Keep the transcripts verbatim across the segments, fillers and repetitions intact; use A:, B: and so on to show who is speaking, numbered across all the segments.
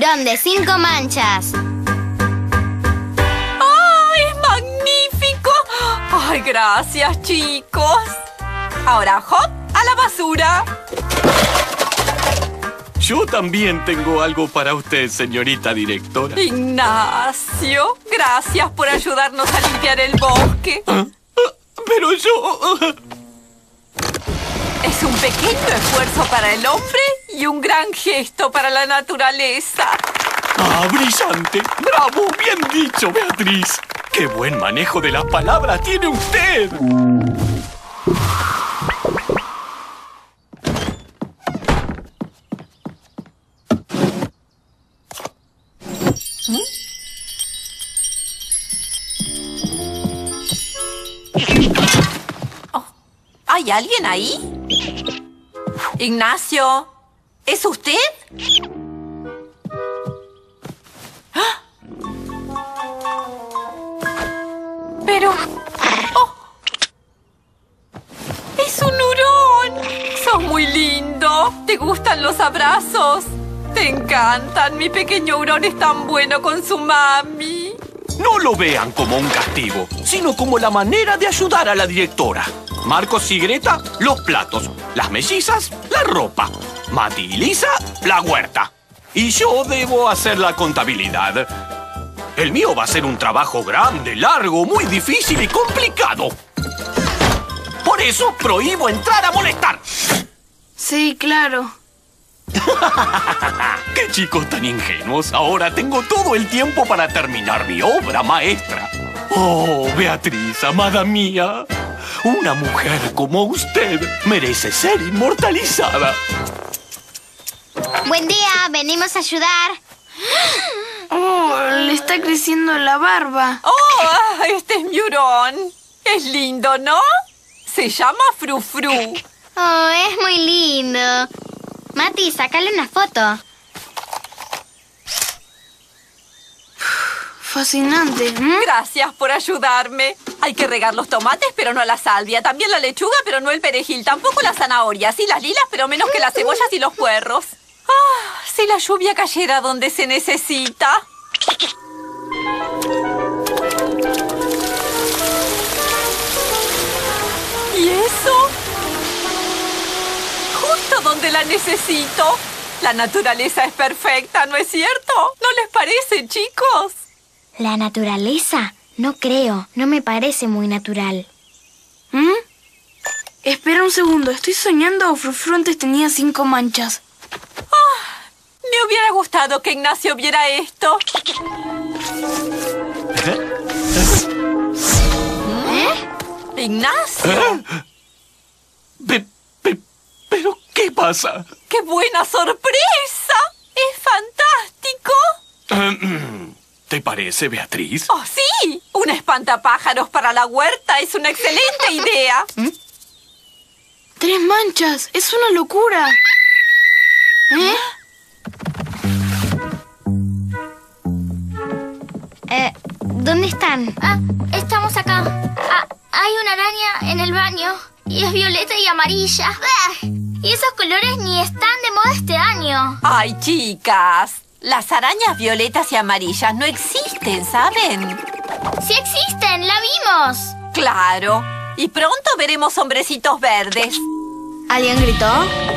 A: hurón de cinco manchas.
B: ¡Ay, es magnífico! ¡Ay, gracias, chicos! Ahora, hop, a la basura.
C: Yo también tengo algo para usted, señorita directora.
B: Ignacio, gracias por ayudarnos a limpiar el bosque.
C: ¿Ah? Pero yo...
B: Es un pequeño esfuerzo para el hombre y un gran gesto para la naturaleza.
C: ¡Ah, brillante! ¡Bravo! Bien dicho, Beatriz. ¡Qué buen manejo de las palabras tiene usted!
B: Oh, ¿hay alguien ahí? Ignacio, ¿es usted? ¡Ah! Pero... ¡Oh! ¡Es un hurón! ¡Sos muy lindo! ¿Te gustan los abrazos? ¡Te encantan! Mi pequeño hurón es tan bueno con su mami.
C: No lo vean como un castigo, sino como la manera de ayudar a la directora. Marcos y Greta, los platos. Las mellizas, la ropa. Mati y Lisa, la huerta. Y yo debo hacer la contabilidad. El mío va a ser un trabajo grande, largo, muy difícil y complicado. Por eso prohíbo entrar a molestar.
D: Sí, claro.
C: ¡Qué chicos tan ingenuos! Ahora tengo todo el tiempo para terminar mi obra maestra. ¡Oh, Beatriz, amada mía! Una mujer como usted merece ser inmortalizada.
A: Buen día, venimos a ayudar.
D: Oh, le está creciendo la barba.
B: ¡Oh! Este es mi hurón. Es lindo, ¿no? Se llama Frufru.
A: Oh, es muy lindo. Mati, sácale una foto.
D: Fascinante. ¿Mm?
B: Gracias por ayudarme. Hay que regar los tomates, pero no la salvia. También la lechuga, pero no el perejil. Tampoco las zanahorias. Sí, las lilas, pero menos que las cebollas y los puerros. Ah, si la lluvia cayera donde se necesita. ¿Y eso? Justo donde la necesito. La naturaleza es perfecta, ¿no es cierto? ¿No les parece, chicos?
A: ¿La naturaleza? No creo, no me parece muy natural.
D: ¿Mm? Espera un segundo, ¿estoy soñando o Frufru antes tenía cinco manchas?
B: Ah, me hubiera gustado que Ignacio viera esto.
A: ¿Eh?
B: ¿Ignacio?
C: ¿Eh? Pe- pe- ¿Pero qué pasa?
B: ¡Qué buena sorpresa! ¡Es fantástico!
C: ¿Te parece, Beatriz?
B: ¡Oh, sí! Un espantapájaros para la huerta es una excelente idea.
A: ¿Mm?
D: ¡Tres manchas! ¡Es una locura! ¿Eh?
A: Eh, ¿dónde están?
E: Ah, estamos acá. Ah, hay una araña en el baño. Y es violeta y amarilla. ¡Ah! Y esos colores ni están de moda este año.
B: ¡Ay, chicas! Las arañas violetas y amarillas no existen, ¿saben?
E: ¡Sí existen! ¡La vimos!
B: ¡Claro! Y pronto veremos hombrecitos verdes.
A: ¿Alguien gritó?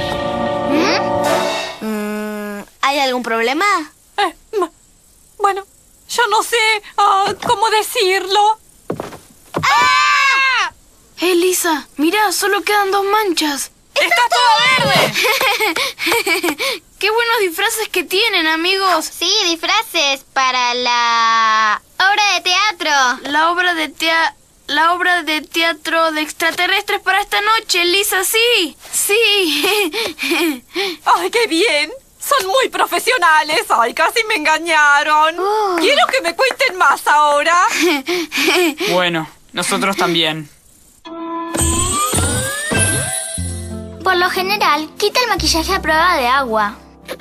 E: ¿Mm?
A: Mm, ¿Hay algún problema?
B: Eh, bueno, yo no sé uh, cómo decirlo.
A: ¡Ah!
D: ¡Eh, Lisa! Mira, solo quedan dos manchas.
B: ¡Está todo verde!
D: ¡Qué buenos disfraces que tienen, amigos!
A: Sí, disfraces para la obra de teatro.
D: La obra de tea... La obra de teatro de extraterrestres para esta noche, Lisa, sí. Sí.
B: ¡Ay, qué bien! Son muy profesionales. ¡Ay, casi me engañaron!
A: Uh.
B: Quiero que me cuenten más ahora.
F: Bueno, nosotros también.
E: Por lo general, quita el maquillaje a prueba de agua.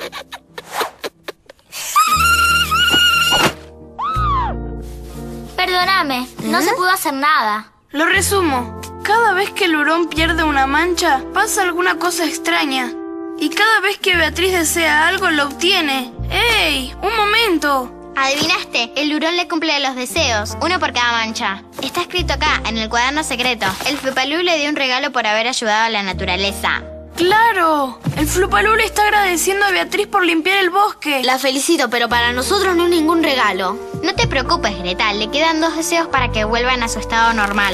E: Perdóname, no
A: ¿Mm?
E: se pudo hacer nada.
D: Lo resumo. Cada vez que el hurón pierde una mancha, pasa alguna cosa extraña. Y cada vez que Beatriz desea algo, lo obtiene. ¡Ey! ¡Un momento!
A: Adivinaste, el hurón le cumple los deseos, uno por cada mancha. Está escrito acá, en el cuaderno secreto. El Flupalú le dio un regalo por haber ayudado a la naturaleza.
D: ¡Claro! El Flupalú le está agradeciendo a Beatriz por limpiar el bosque.
G: La felicito, pero para nosotros no es ningún regalo.
A: No te preocupes, Greta, le quedan dos deseos para que vuelvan a su estado normal.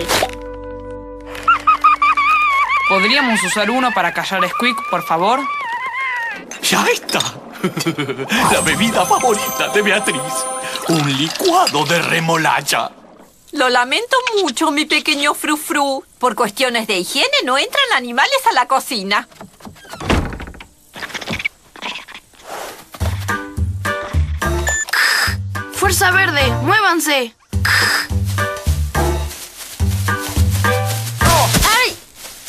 F: ¿Podríamos usar uno para callar a Squeak, por favor?
C: ¡Ya está! La bebida favorita de Beatriz. Un licuado de remolacha.
B: Lo lamento mucho, mi pequeño frufru. Por cuestiones de higiene no entran animales a la cocina.
D: ¡Fuerza Verde! ¡Muévanse!
G: ¡Ay!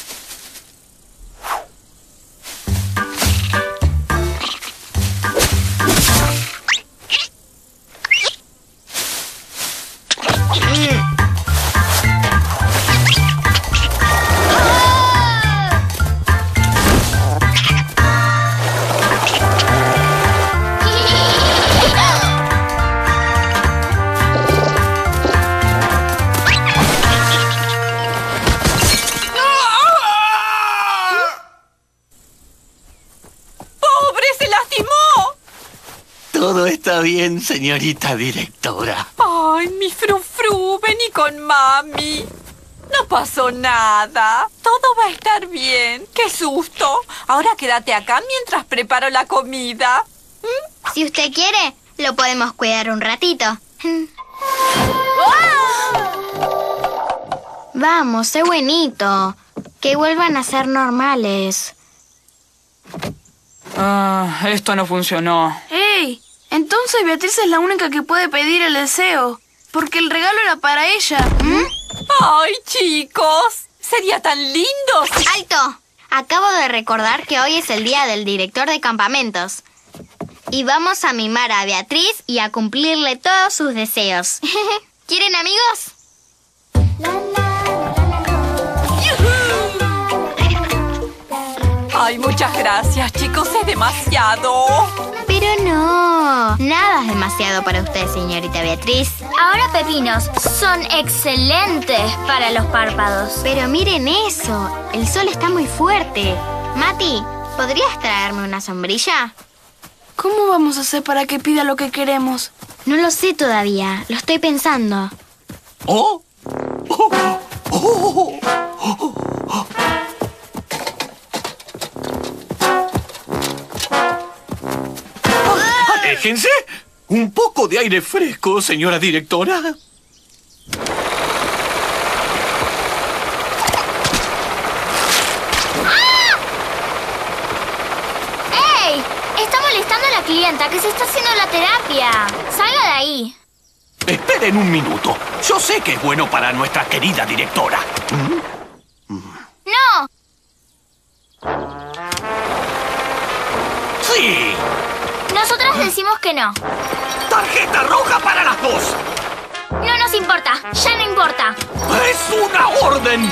C: Todo está bien, señorita directora.
B: Ay, mi frufru, vení con mami. No pasó nada. Todo va a estar bien. ¡Qué susto! Ahora quédate acá mientras preparo la comida. ¿Mm?
A: Si usted quiere, lo podemos cuidar un ratito. Vamos, sé buenito. Que vuelvan a ser normales.
F: Ah, esto no funcionó.
D: ¡Ey! Entonces Beatriz es la única que puede pedir el deseo. Porque el regalo era para ella.
A: ¿Mm?
B: ¡Ay, chicos! ¡Sería tan lindo!
A: ¡Alto! Acabo de recordar que hoy es el día del director de campamentos. Y vamos a mimar a Beatriz y a cumplirle todos sus deseos. ¿Quieren, amigos?
B: Ay, muchas gracias, chicos. Es demasiado.
A: Pero no. Nada es demasiado para usted, señorita Beatriz.
E: Ahora pepinos son excelentes para los párpados.
A: Pero miren eso. El sol está muy fuerte. Mati, ¿podrías traerme una sombrilla?
D: ¿Cómo vamos a hacer para que pida lo que queremos?
A: No lo sé todavía. Lo estoy pensando.
C: ¡Oh! ¡Oh! ¡Oh! ¡Oh! ¡Aléjense! Un poco de aire fresco, señora directora.
E: ¡Ey! Está molestando a la clienta que se está haciendo la terapia. Salga de ahí.
C: Esperen un minuto. Yo sé que es bueno para nuestra querida directora.
E: ¡No!
C: ¡Sí!
E: Nosotras decimos que no.
C: ¡Tarjeta roja para las dos!
E: No nos importa. Ya no importa.
C: ¡Es una orden!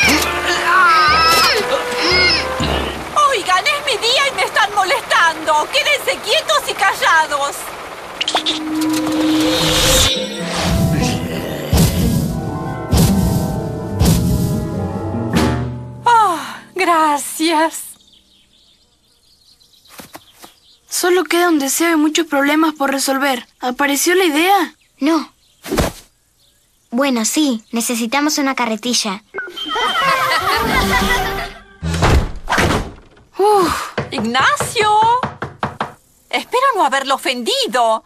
B: Oigan, es mi día y me están molestando. Quédense quietos y callados. Ah, gracias.
D: Solo queda un deseo y muchos problemas por resolver. ¿Apareció la idea?
A: No. Bueno, sí. Necesitamos una carretilla.
B: Uf, Ignacio. Espero no haberlo ofendido.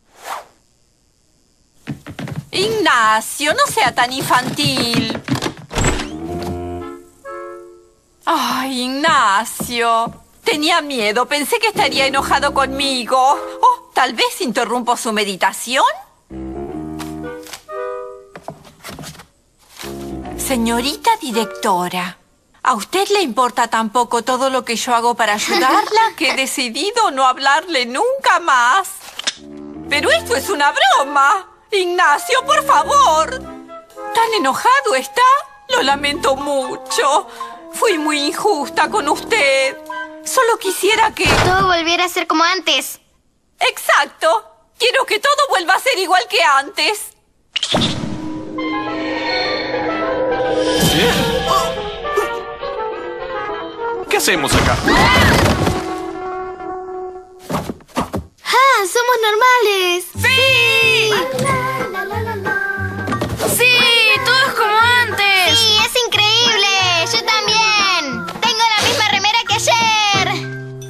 B: Ignacio, no sea tan infantil. Ay, Ignacio. Tenía miedo. Pensé que estaría enojado conmigo. Oh, tal vez interrumpo su meditación. Señorita directora, ¿a usted le importa tan poco todo lo que yo hago para ayudarla que he decidido no hablarle nunca más? Pero esto es una broma. Ignacio, por favor. ¿Tan enojado está? Lo lamento mucho. Fui muy injusta con usted. Solo quisiera que...
A: Todo volviera a ser como antes.
B: ¡Exacto! Quiero que todo vuelva a ser igual que antes.
C: ¿Qué hacemos acá?
G: ¡Ah! ¡Somos normales!
D: ¡Sí! ¡Sí! ¡Todo es como antes!
A: ¡Sí, es increíble! ¡Yo también! ¡Tengo la misma remera que ayer!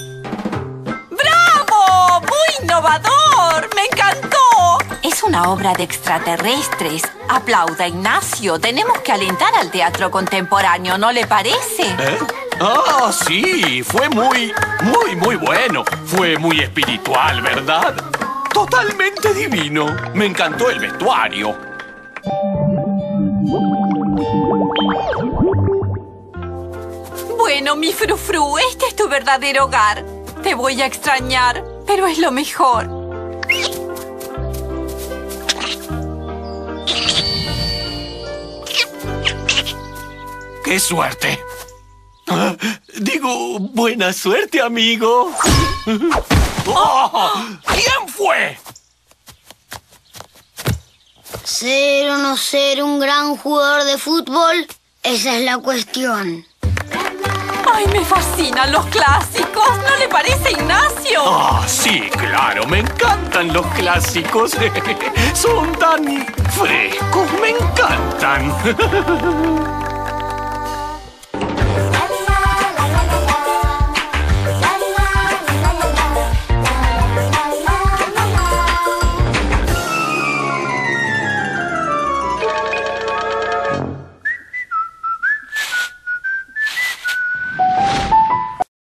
B: ¡Bravo! ¡Muy innovador! ¡Me encantó! Es una obra de extraterrestres. Aplauda, Ignacio. Tenemos que alentar al teatro contemporáneo, ¿no le parece?
C: ¿Eh? Ah, sí, fue muy, muy, muy bueno. Fue muy espiritual, ¿verdad? Totalmente divino. Me encantó el vestuario.
B: Bueno, mi frufru, este es tu verdadero hogar. Te voy a extrañar, pero es lo mejor.
C: ¡Qué suerte! Ah, digo, buena suerte, amigo. Oh, ¿quién fue?
G: ¿Ser o no ser un gran jugador de fútbol? Esa es la cuestión.
B: ¡Ay, me fascinan los clásicos! ¿No le parece, Ignacio?
C: Ah, sí, claro, me encantan los clásicos. Son tan frescos, me encantan.